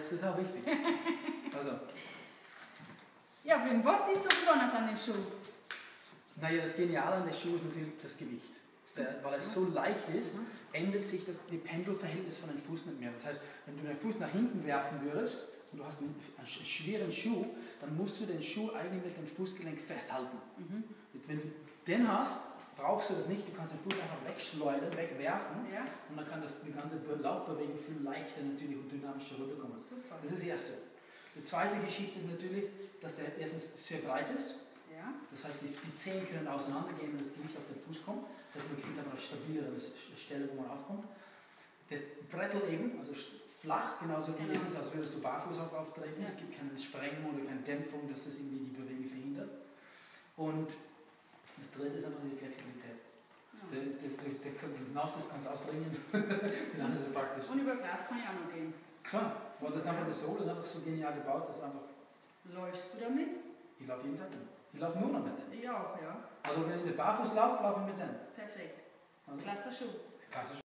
ist total wichtig. Also. Ja, Wim, was ist so besonders an dem Schuh? Naja, das Geniale an dem Schuh ist natürlich das Gewicht. Weil er so leicht ist, ändert sich das Pendelverhältnis von dem Fuß nicht mehr. Das heißt, wenn du den Fuß nach hinten werfen würdest und du hast einen schweren Schuh, dann musst du den Schuh eigentlich mit dem Fußgelenk festhalten. Jetzt, wenn du den hast, brauchst du das nicht. Du kannst den Fuß einfach wegschleudern, wegwerfen und dann kann die ganze Laufbewegung viel leichter natürlich und dynamischer rüberkommen. Super. Das ist das Erste. Die zweite Geschichte ist natürlich, dass der erstens sehr breit ist. Ja. Das heißt, die Zehen können auseinandergehen, wenn das Gewicht auf den Fuß kommt. Das heißt, man kriegt einfach eine stabilere Stelle, wo man aufkommt. Das Brettel eben, also flach, genauso wie ist es, als würdest du barfuß auftreten. Es gibt keine Sprengung oder keine Dämpfung, dass das irgendwie die Bewegung verhindert. Und das dritte ist einfach diese Flexibilität. Das Nass kannst du ausbringen. Das ist praktisch. Und über Glas kann ich auch noch gehen. Klar, aber das ist einfach das Sohle, einfach so genial gebaut, dass einfach. Läufst du damit? Ich laufe jeden Tag damit. Ich laufe nur noch mit denen. Ich auch, ja. Also wenn ich in den Barfuß laufe, laufe ich mit denen. Perfekt. Also, Klasse Schuh. klasse